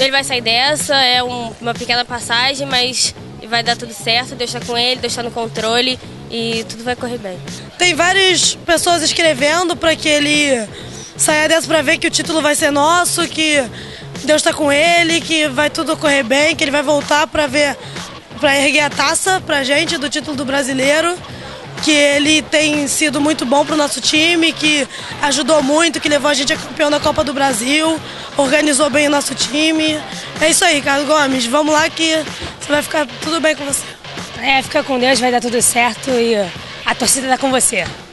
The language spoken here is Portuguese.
Ele vai sair dessa, é uma pequena passagem, mas vai dar tudo certo, Deus está com ele, Deus está no controle e tudo vai correr bem. Tem várias pessoas escrevendo para que ele saia dessa para ver que o título vai ser nosso, que Deus está com ele, que vai tudo correr bem, que ele vai voltar para erguer a taça pra gente do título do brasileiro, que ele tem sido muito bom pro nosso time, que ajudou muito, que levou a gente a campeão da Copa do Brasil, organizou bem o nosso time. É isso aí, Ricardo Gomes, vamos lá que vai ficar tudo bem com você. Fica com Deus, vai dar tudo certo e a torcida tá com você.